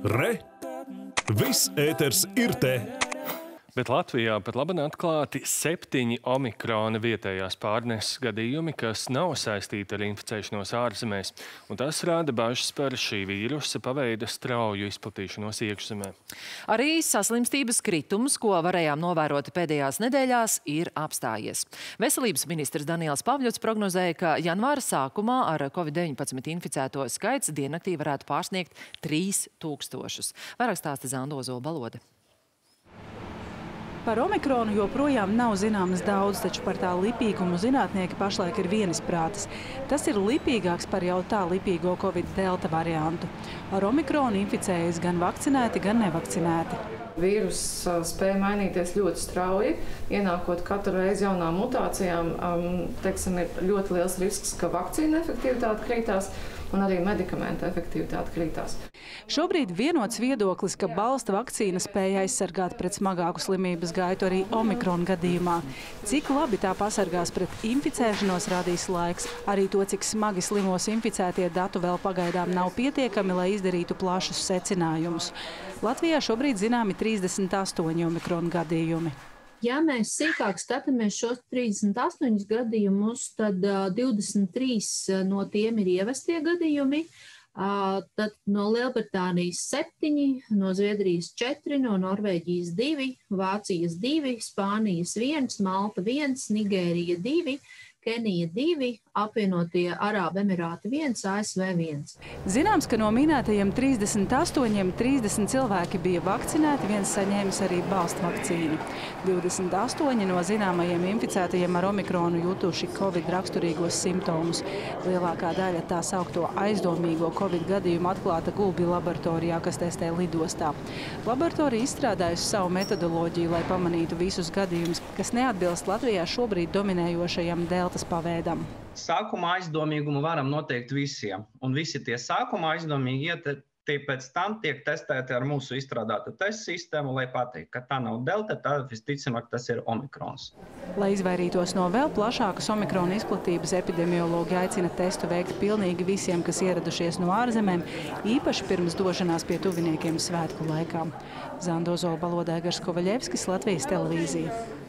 Re! Viss ēters ir te! Bet Latvijā pat labi atklāti 7 omikrona vietējās pārneses gadījumi, kas nav saistīti ar inficēšanos ārzemēs, un tas rāda bažas par šī vīrusa paveida strauju izplatīšanos iekšzemē. Arī saslimstības kritums, ko varējām novērot pēdējās nedēļās, ir apstājies. Veselības ministrs Daniels Pavļots prognozēja, ka janvāra sākumā ar Covid-19 inficēto skaits diennaktī varētu pārsniegt 3000. Vairāk stāsta Zanda Ozola-Balode. Par omikronu joprojām nav zināmas daudz, taču par tā lipīgumu zinātnieki pašlaik ir vienisprātis. Tas ir lipīgāks par jau tā lipīgo Covid delta variantu. Ar omikronu inficējas gan vakcinēti, gan nevakcinēti. Vīruss spēja mainīties ļoti strauji, ienākot katru reizi jaunām mutācijām. Ir ļoti liels risks, ka vakcīna efektivitāte krītās un arī medikamenta efektivitāte krītās. Šobrīd vienots viedoklis, ka balsta vakcīna spēja aizsargāt pret smagāku slimības gaitu arī omikrona gadījumā. Cik labi tā pasargās pret inficēšanos, rādīs laiks. Arī to, cik smagi slimos inficētie datu vēl pagaidām nav pietiekami, lai izdarītu plašus secinājumus. Latvijā šobrīd zināmi 38 omikrona gadījumi. Ja mēs sīkāk skatāmies šos 38 gadījumus, tad 23 no tiem ir ievestie gadījumi. Tad no Lielbritānijas 7, no Zviedrijas 4, no Norvēģijas 2, Vācijas 2, Spānijas 1, Malta 1, Nigērija 2, Kenija 2, apvienotie Arābu Emirāti 1, ASV 1. Zināms, ka no minētajiem 30 cilvēki bija vakcinēti, viens saņēmis arī balsta vakcīnu. 28 no zināmajiem inficētajiem ar omikronu jutuši Covid raksturīgos simptomus. Lielākā daļa tā saukto aizdomīgo Covid gadījumu atklāta Gulbi laboratorijā, kas testē lidostā. Laboratorija izstrādājusi savu metodoloģiju, lai pamanītu visus gadījumus, kas neatbilst Latvijā šobrīd dominējošajam deltas paveidam. Sākuma aizdomīgumu varam noteikt visiem, un visi tie sākuma aizdomīgi tie pēc tam tiek testēti ar mūsu izstrādātu testu sistēmu, lai pateiktu, ka tā nav delta, tad visticamāk tas ir omikrons. Lai izvairītos no vēl plašākas omikrona izplatības, epidemiologi aicina testu veikt pilnīgi visiem, kas ieradušies no ārzemēm, īpaši pirms došanās pie tuviniekiem svētku laikā. Zanda Ozola-Balode, Egars Kovaļevskis, Latvijas televīzija.